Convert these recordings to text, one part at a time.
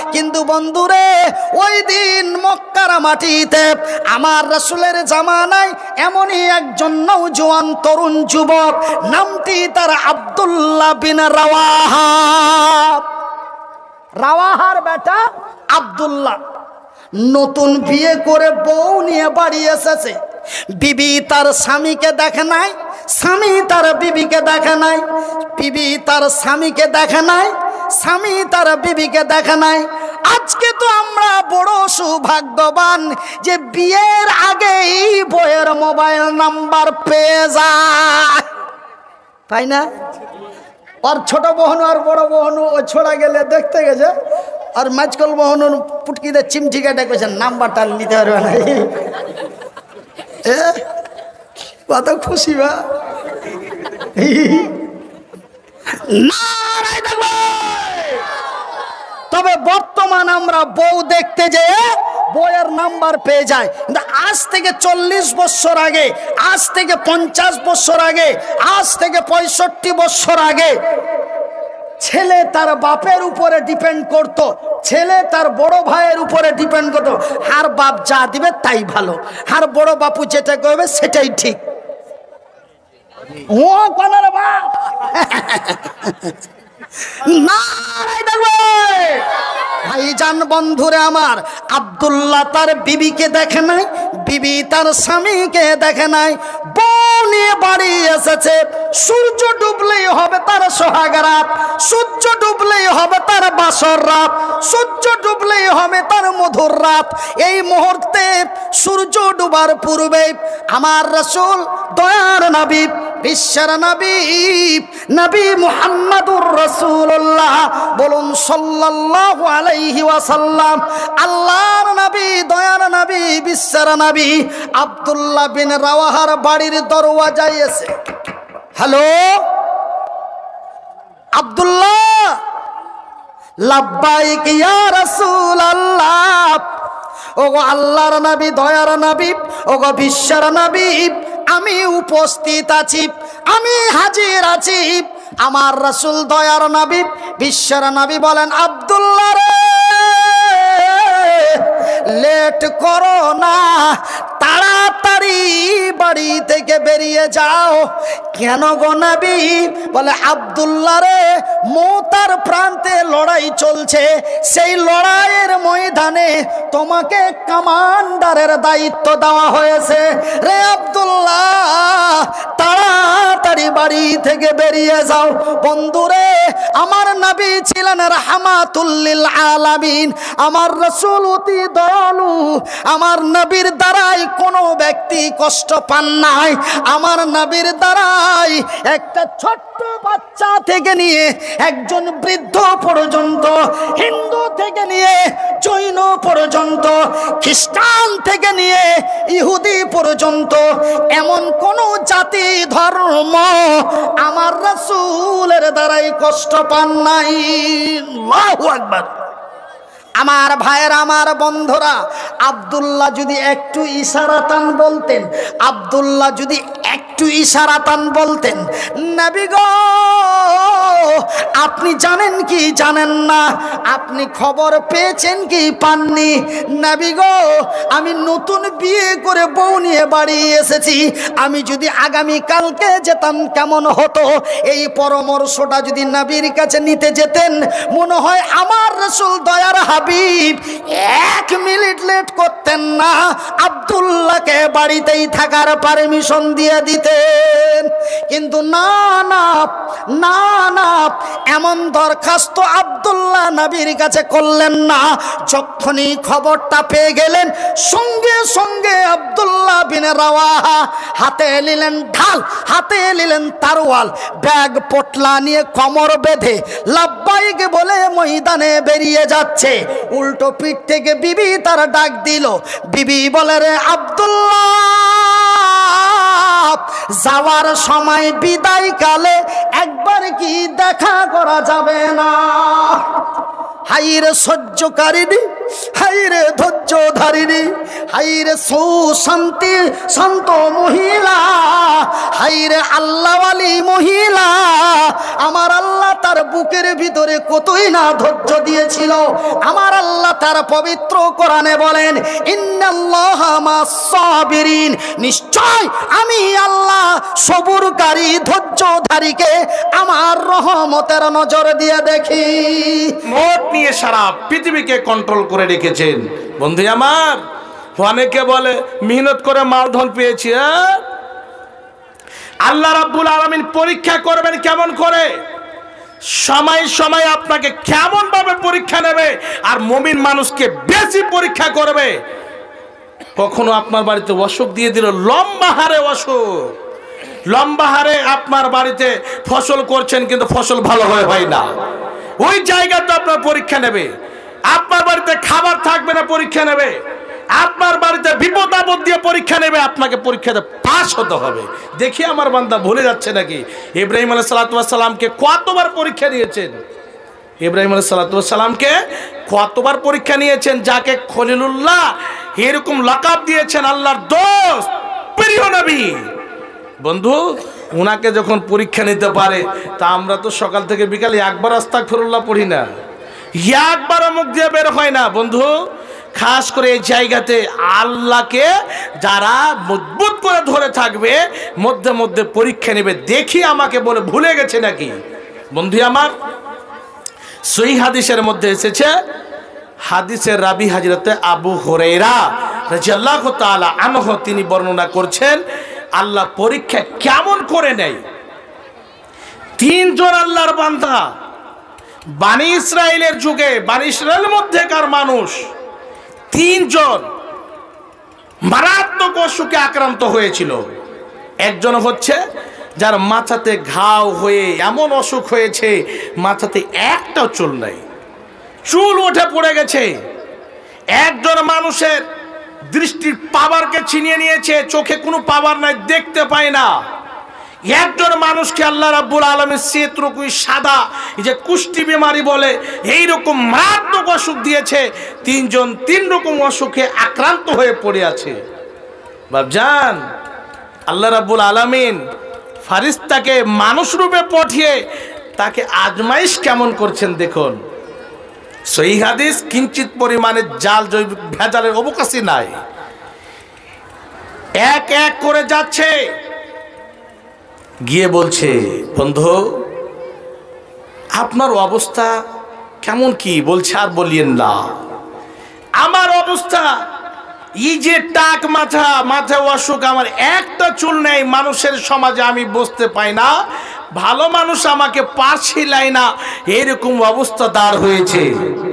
কিন্তু বন্ধুরে ওই দিন মক্কার মাটিতে আমার রাসূলের জামানায় এমনই একজন নওজোয়ান তরুণ যুবক, নামটি তার আব্দুল্লাহ বিন রাওয়াহা। রাওয়াহার বেটা আব্দুল্লাহ নতুন বিয়ে করে বউ নিয়ে বাড়ি এসেছে। বিবি তার স্বামীকে দেখে নাই, স্বামী তার বিবিকে দেখে নাই, বিবি তার স্বামীকে দেখে নাই, স্বামী তার বিবিকে দেখে নাই। আজকে তো আমরা বড় সৌভাগ্যবান যে বিয়ের আগেই বইয়ের মোবাইল নাম্বার পেয়ে যায়, তাই না? আর ছোট বহনু আর বড় বহনু ও ছোড়া গেলে দেখতে গেছে, আর মাঝকল বহনু পুটকিতে চিমটি কেটে গেছে, নাম্বারটা নিতে পারবে না। কত খুশি বা। তবে বর্তমান আমরা বউ দেখতে যে বইয়ের নাম্বার পেয়ে যায়, কিন্তু আজ থেকে 40 বছর আগে, আজ থেকে 50 বছর আগে, আজ থেকে 65 বছর আগে ছেলে তার বাপের উপরে ডিপেন্ড করত, ছেলে তার বড় ভাইয়ের উপরে ডিপেন্ড করত। আর বাপ যা দিবে তাই ভালো, আর বড় বাপু যেটা করবে সেটাই ঠিক। ও কোনার বাপ না ভাইজান বন্ধুরে আমার, আব্দুল্লাহ তার বিবিকে দেখে নাই, বিবি তার স্বামীকে দেখে নাই, বউ নিয়ে বাড়ি এসেছে। সূর্য ডুবলেই হবে তার সোহাগ রাত, সূর্য ডুবলেই হবে তার বাসর রাত, সূর্য ডুবলেই হবে তার মধুর রাত। এই মুহূর্তে সূর্য ডুবার পূর্বে আমার রাসূল দয়ার নবী, বিশ্বের নবী, নবী মুহাম্মদুর রাসূলুল্লাহ, বলুন সাল্লাল্লাহু আলাইহি ওয়াসাল্লাম, আল্লাহর নবী, দয়ার নবী, বিশ্বের নবী আব্দুল্লাহ বিন রাওয়াহার বাড়ির দরওয়াজায় এসে, হ্যালো আব্দুল্লাহ, লাব্বাইক ইয়া রাসূলুল্লাহ। ওগো আল্লাহর নবী, দয়ার নবী, ওগো বিশ্বের নবী, আমি উপস্থিত আছি, আমি হাজির আছি। আমার রাসূল দয়ার নবী, বিশ্বের নবী বলেন, আব্দুল্লাহ রে, লেট করো না, তাড়াতাড়ি বাড়ি থেকে বেরিয়ে যাও। কেন গো নবী? বলে আব্দুল্লাহ রে, মৌতার প্রান্তে লড়াই চলছে, সেই লড়াইয়ের ময়দানে তোমাকে কমান্ডারের দায়িত্ব দেওয়া হয়েছে। রে আব্দুল্লাহ, তাড়াতাড়ি বাড়ি থেকে বেরিয়ে যাও। বন্ধুরে, আমার নবী ছিলেন রাহমাতুল লিল আলামিন, আমার রাসূল অতি দয়ালু, আমার নবীর দ্বারাই কোনো ব্যক্তি কষ্ট পান নাই। আমার নবীর দ্বারাই একটা ছোট্ট বাচ্চা থেকে নিয়ে একজন বৃদ্ধ পর্যন্ত, হিন্দু থেকে নিয়ে জৈন পর্যন্ত, খ্রিস্টান থেকে নিয়ে ইহুদি পর্যন্ত, এমন কোন জাতি ধর্ম আমার রাসূলের দ্বারাই কষ্ট পান নাই। আল্লাহু আকবার। আমার ভাইয়ের, আমার বন্ধুরা, আব্দুল্লাহ যদি একটু ইশারাতান বলতেন, আব্দুল্লাহ যদি একটু ইশারাতান বলতেন, নবী গো আপনি জানেন কি জানেন না, আপনি খবর পেয়েছেন কি পাননি, নবী গো আমি নতুন বিয়ে করে বউ নিয়ে বাড়ি এসেছি, আমি যদি আগামী কালকে যেতাম কেমন হতো, এই পরামর্শটা যদি নবীর কাছে নিতে যেতেন, মনে হয় আমার রাসূল দয়ার হাবিব 1 মিনিট লেট করতেন না, আব্দুল্লাহকে বাড়িতেই থাকার পারমিশন দিয়ে দিতেন। কিন্তু না না না না, এমন দরখাস্ত আব্দুল্লাহ নবীর কাছে করলেন না। যখনই খবরটা পেয়ে গেলেন, সঙ্গে সঙ্গে আব্দুল্লাহ বিন রাওয়াহা হাতে নিলেন ঢাল, হাতে নিলেন তারওয়াল, ব্যাগ পোটলা নিয়ে কোমর বেঁধে লাব্বাইক বলে ময়দানে বেরিয়ে যাচ্ছে। উল্টো পিঠ থেকে বিবি তার ডাক দিল, বিবি বলে, রে আব্দুল্লাহ, যাওয়ার সময় বিদায় কালে একবার কি দেখা করা যাবে না? হাইরে সহ্যকারিনী, হাইরে ধৈর্য ধারিণী, হাইরে সুশান্তি শান্ত মহিলা, হাইরে আল্লাহওয়ালি মহিলা। আমার আল্লাহ তার বুকের ভিতরে কতই না ধৈর্য দিয়েছিল। আমার আল্লাহ তার পবিত্র কোরআনে বলেন, ইন্নাল্লাহা মাস সাবিরিন, নিশ্চয় আমি আল্লাহ সবুরকারী ধৈর্যধারীকে আমার রহমতের নজর দিয়ে দেখি। মোট নিয়ে সারা পৃথিবীকে কন্ট্রোল করে রেখেছেন। বন্ধু আমার, অনেকে বলে মেহনত করে মালধন পেয়েছি। আল্লাহ রাব্বুল আলামিন পরীক্ষা করবেন কেমন করে? সময় সময় আপনাকে কেমন ভাবে পরীক্ষা নেবে, আর মুমিন মানুষকে বেশি পরীক্ষা করবে। কখনো আপনার বাড়িতে অসুখ দিয়ে দিল, লম্বা হারে অসুখ, লম্বা হারে আপনার বাড়িতে ফসল করছেন কিন্তু ফসল ভালো হয় না, ওই জায়গাতে আপনার পরীক্ষা নেবে। আপনার বাড়িতে খাবার থাকবে না, পরীক্ষা নেবে। আপনার বাড়িতে বিপদ আপদ দিয়ে পরীক্ষা নেবে, আপনাকে পরীক্ষাতে পাস হতে হবে। দেখি আমার বান্দা ভুলে যাচ্ছে নাকি ইব্রাহিম আলাইহিস সালাতু ওয়াস সালামকে কতবার পরীক্ষা নিয়েছেন? ইব্রাহিম আলাইহিস সালাতু ওয়াস সালামকে কতবার পরীক্ষা নিয়েছেন, যাকে খলিলুল্লাহ এরকম লাকাব দিয়েছেন, আল্লাহর দোস্ত, প্রিয় নবী। বন্ধু, উনাকে যখন পরীক্ষা নিতে পারে, তা আমরা তো সকাল থেকে বিকালে একবার আস্তাগফিরুল্লাহ পড়ি না, একবারও মুখ দিয়ে বের হয় না। বন্ধু, খাস করে এই জায়গাতে আল্লাহকে যারা মজবুত করে ধরে থাকবে, মধ্যে মধ্যে পরীক্ষা নেবে, দেখি আমাকে বলে ভুলে গেছে নাকি। বন্ধু আমার, সহিহ হাদিসের মধ্যে এসেছে, হাদিসের রাবি হযরতে আবু হুরায়রা রাদিয়াল্লাহু তাআলা আনহু তিনি বর্ণনা করছেন, আল্লাহ পরীক্ষা কেমন করে নেয়। তিনজন আল্লাহর বান্দা বানি ইসরাইলের যুগে, বানি ইসরাইলের মধ্যেকার মানুষ তিনজন মারাত্মক অসুখে আক্রান্ত হয়েছিল। একজন হচ্ছে যার মাথাতে ঘাও হয়ে এমন অসুখ হয়েছে, মাথাতে একটাও চুল নাই, চুল উঠে পড়ে গেছে। একজন মানুষের দৃষ্টির পাওয়ারকে ছিনিয়ে নিয়েছে, চোখে কোনো পাওয়ার নাই, দেখতে পায় না। একজন মানুষকে আল্লাহ রাব্বুল আলামিন সেতরকুই সাদা, এই যে কুষ্টি বিমারি বলে, এইরকম মারাত্মক অসুখ দিয়েছে। তিনজন তিন রকম অসুখে আক্রান্ত হয়ে পড়ে আছে। বাপজান, আল্লাহ রাব্বুল আলামিন ফারিস্তাকে মানুষ রূপে পাঠিয়ে তাকে আজমাইশ কেমন করছেন দেখুন। সহিহ হাদিস, কিঞ্চিত পরিমাণে জাল জৈবিক ভেজালের অবকাশই নাই। এক এক করে যাচ্ছে, গিয়ে বলছে, বন্ধু আপনার অবস্থা কেমন কি? বলছে, আর বলিয়েন না, আমার অবস্থা এই যে টাক মাথা, মাথায় অসুখ, আমার একটা চুল নেই, মানুষের সমাজে আমি বসতে পাই না, ভালো মানুষ আমাকে পারছিলাই না, এরকম অবস্থা দাঁড় হয়েছে।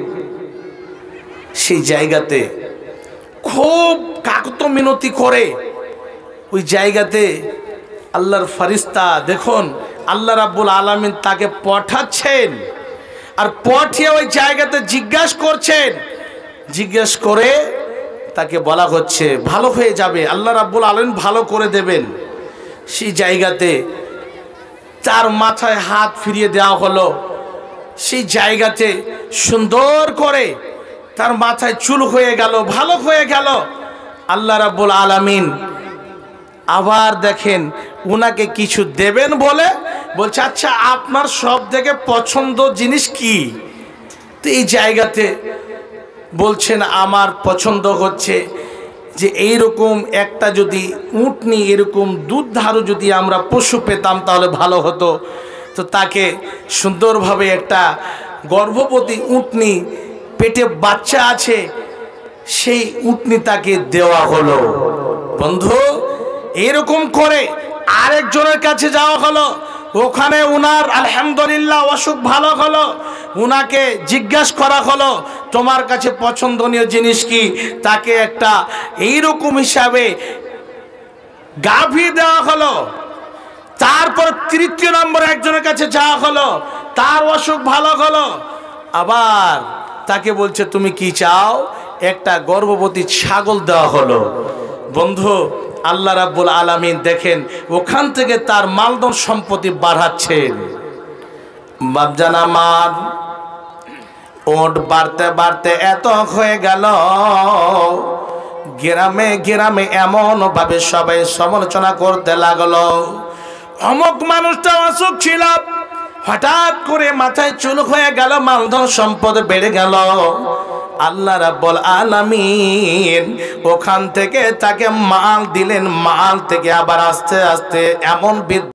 সেই জায়গাতে খুব কাকুত মিনতি করে ওই জায়গাতে আল্লাহর ফারিস্তা দেখুন, আল্লাহ রাব্বুল আলামিন তাকে পাঠাচ্ছেন, আর পাঠিয়ে ওই জায়গাতে জিজ্ঞাসা করছেন। জিজ্ঞাসা করে তাকে বলা হচ্ছে ভালো হয়ে যাবে, আল্লাহ রাব্বুল আলামিন ভালো করে দেবেন। সেই জায়গাতে তার মাথায় হাত ফিরিয়ে দেওয়া হলো। সেই জায়গাতে সুন্দর করে তার মাথায় চুল হয়ে গেল, ভালো হয়ে গেল। আল্লাহ রাব্বুল আলামিন আবার দেখেন উনাকে কিছু দেবেন বলে বলছে, আচ্ছা আপনার সব থেকে পছন্দ জিনিস কি? তো এই জায়গাতে বলছেন, আমার পছন্দ হচ্ছে যে এইরকম একটা যদি উটনি, এরকম দুধধারু যদি আমরা পশু পেতাম তাহলে ভালো হতো। তো তাকে সুন্দরভাবে একটা গর্ভবতী উটনি, পেটে বাচ্চা আছে, সেই উটনি তাকে দেওয়া হলো। বন্ধু, এরকম করে আরেকজনের কাছে যাওয়া হলো, ওখানে উনার আলহামদুলিল্লাহ অসুখ ভালো হলো। উনাকে জিজ্ঞাসা করা হলো, তোমার কাছে পছন্দনীয় জিনিস কি? তাকে একটা এইরকম হিসাবে গাভী দেওয়া হলো। তারপর তৃতীয় নম্বর একজনের কাছে যাওয়া হলো, তার অসুখ ভালো হলো। আবার তাকে বলছে তুমি কি চাও? একটা গর্ভবতী ছাগল দেওয়া হলো। বন্ধু, আল্লাহ রাব্বুল আলামিন দেখেন ওখান থেকে তার মালদন সম্পত্তি বাড়াচ্ছেন। বাপজান আমার, ওট বাড়তে বাড়তে এত হয়ে গেল, গ্রামে গ্রামে এমন ভাবে সবাই সমালোচনা করতে লাগলো। অমুক মানুষটা অসুখ ছিল, হঠাৎ করে মাথায় চুল হয়ে গেল, মালধন সম্পদ বেড়ে গেল। আল্লাহ রাব্বুল আলামিন ওখান থেকে তাকে মাল দিলেন, মাল থেকে আবার আস্তে আস্তে এমন